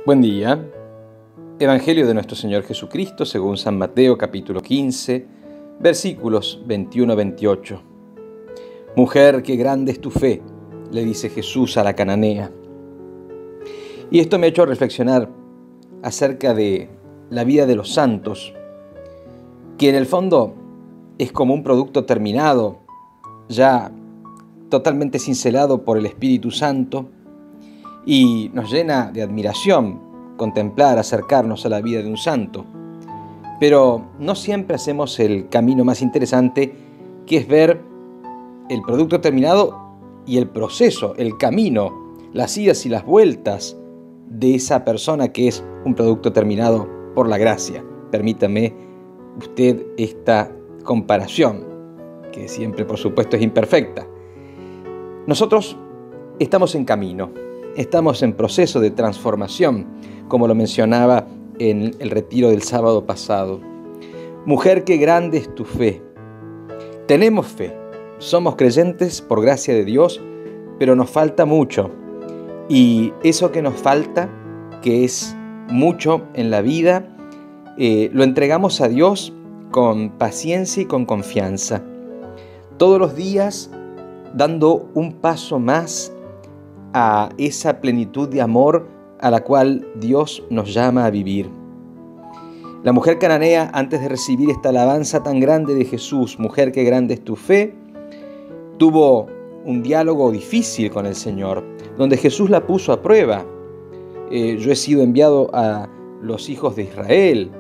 Buen día. Evangelio de nuestro Señor Jesucristo según San Mateo capítulo 15, versículos 21 a 28. Mujer, qué grande es tu fe, le dice Jesús a la cananea. Y esto me ha hecho reflexionar acerca de la vida de los santos, que en el fondo es como un producto terminado, ya totalmente cincelado por el Espíritu Santo, y nos llena de admiración contemplar, acercarnos a la vida de un santo. Pero no siempre hacemos el camino más interesante, que es ver el producto terminado y el proceso, el camino, las idas y las vueltas de esa persona que es un producto terminado por la gracia. Permítame usted esta comparación, que siempre por supuesto es imperfecta. Nosotros estamos en camino, estamos en proceso de transformación, como lo mencionaba en el retiro del sábado pasado. Mujer, qué grande es tu fe. Tenemos fe, somos creyentes por gracia de Dios, pero nos falta mucho. Y eso que nos falta, que es mucho en la vida, lo entregamos a Dios con paciencia y con confianza. Todos los días dando un paso más a esa plenitud de amor a la cual Dios nos llama a vivir. La mujer cananea, antes de recibir esta alabanza tan grande de Jesús, mujer, qué grande es tu fe, tuvo un diálogo difícil con el Señor, donde Jesús la puso a prueba. Yo he sido enviado a los hijos de Israel,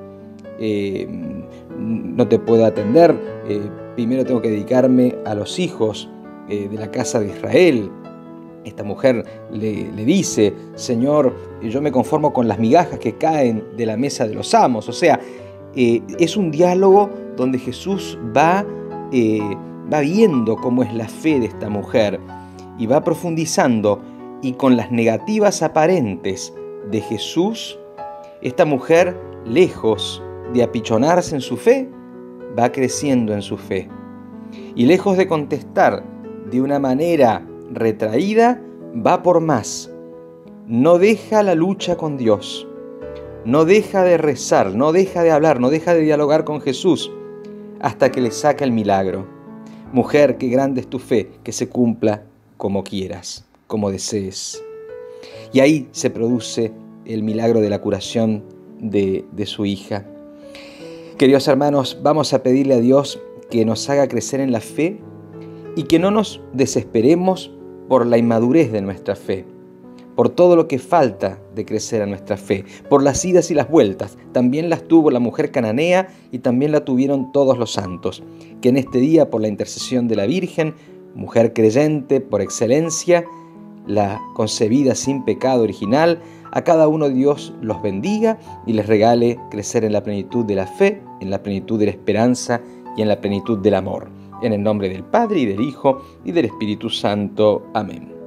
no te puedo atender, primero tengo que dedicarme a los hijos de la casa de Israel. Esta mujer le dice: Señor, yo me conformo con las migajas que caen de la mesa de los amos. O sea, es un diálogo donde Jesús va viendo cómo es la fe de esta mujer y va profundizando, y con las negativas aparentes de Jesús, esta mujer, lejos de apichonarse en su fe, va creciendo en su fe. Y lejos de contestar de una manera retraída, va por más. No deja la lucha con Dios, no deja de rezar, no deja de hablar, no deja de dialogar con Jesús hasta que le saca el milagro. Mujer, qué grande es tu fe, que se cumpla como quieras, como desees. Y ahí se produce el milagro de la curación de su hija. Queridos hermanos, vamos a pedirle a Dios que nos haga crecer en la fe y que no nos desesperemos por la inmadurez de nuestra fe, por todo lo que falta de crecer a nuestra fe, por las idas y las vueltas. También las tuvo la mujer cananea y también la tuvieron todos los santos. Que en este día, por la intercesión de la Virgen, mujer creyente por excelencia, la concebida sin pecado original, a cada uno Dios los bendiga y les regale crecer en la plenitud de la fe, en la plenitud de la esperanza y en la plenitud del amor. En el nombre del Padre, y del Hijo, y del Espíritu Santo. Amén.